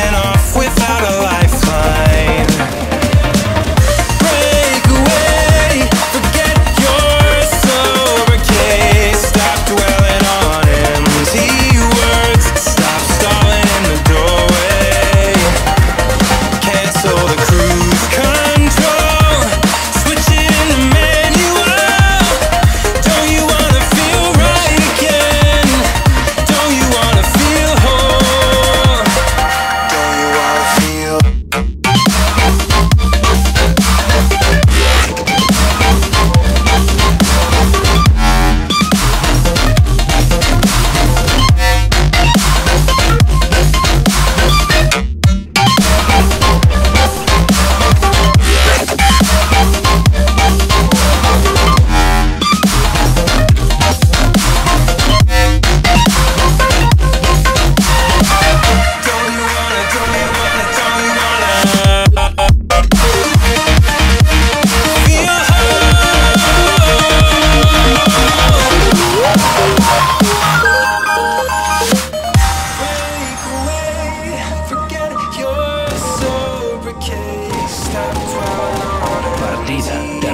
falling off without a lifeline. Break away, forget your sober case. Stop dwelling on empty words. Stop stalling in the doorway. Cancel the cruise control. Switch it in the manual. Don't you wanna feel right again? Don't you wanna feel whole? Don't you wanna feel? Partida.